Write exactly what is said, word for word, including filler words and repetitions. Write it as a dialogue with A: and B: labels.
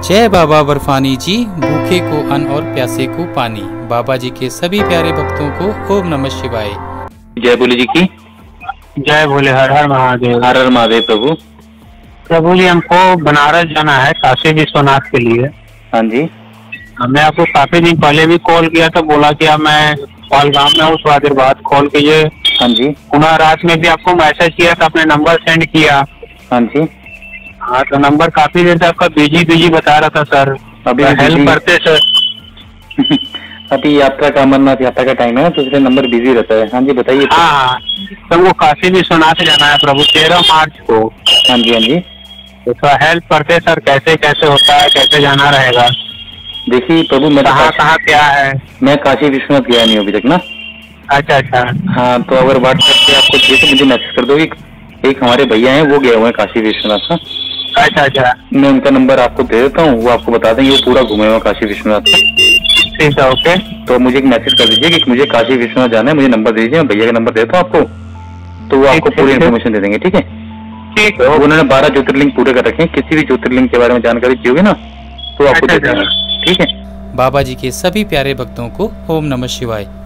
A: जय बाबा बर्फानी जी, भूखे को अन्न और प्यासे को पानी। बाबा जी के सभी प्यारे भक्तों को ओम नमः शिवाय।
B: जय भोले जी की
C: जय भोले। हर हर महादेव।
B: हर हर महादेव। प्रभु
C: प्रभु जी, हमको बनारस जाना है काशी विश्वनाथ के लिए।
B: हाँ जी।
C: हमने आपको काफी दिन पहले भी कॉल किया था, बोला कि अब मैं कॉलगाम में हूँ, थोड़ा देर बाद कॉल कीजिए।
B: हाँ जी।
C: पुनः रात में भी आपको मैसेज किया था, अपने नंबर सेंड किया।
B: हाँ जी।
C: हाँ, तो नंबर काफी देर से आपका बिजी बिजी बता रहा था सर।
B: अभी
C: हेल्प करते सर।
B: अभी यात्रा का अमरनाथ यात्रा का टाइम है तो इसलिए नंबर बिजी रहता है। हाँ जी बताइए।
C: हाँ हाँ, तो वो काशी विश्वनाथ जाना है प्रभु, तेरह मार्च को।
B: हाँ जी। हाँ जी।
C: तो थोड़ा हेल्प करते सर, कैसे कैसे होता है, कैसे जाना रहेगा।
B: देखिए प्रभु, मैं
C: कहाँ कहाँ क्या है।
B: मैं काशी विश्वनाथ गया नहीं अभी तक ना।
C: अच्छा अच्छा।
B: हाँ, तो अगर व्हाट्सएप पे आपको चाहिए तो मुझे मैसेज कर दो। एक हमारे भैया हैं, वो गए हुए हैं काशी विश्वनाथ का।
C: अच्छा अच्छा।
B: मैं उनका नंबर आपको दे देता हूँ, वो आपको बता देंगे, वो पूरा घूमे हुए काशी विश्वनाथ का।
C: ठीक है, ओके।
B: तो मुझे एक मैसेज कर दीजिए कि मुझे काशी विश्वनाथ जाना है, मुझे नंबर दे दीजिए, मैं भैया का नंबर देता हूँ आपको, तो वो आपको पूरी इन्फॉर्मेशन दे देंगे। ठीक है।
C: ठीक है।
B: उन्होंने बारह ज्योतिर्लिंग पूरे कर रखे हैं, किसी भी ज्योतिर्लिंग के बारे में जानकारी चाहिए होगी ना तो आपको दे देंगे। ठीक है।
A: बाबा जी के सभी प्यारे भक्तों को ओम नमः शिवाय।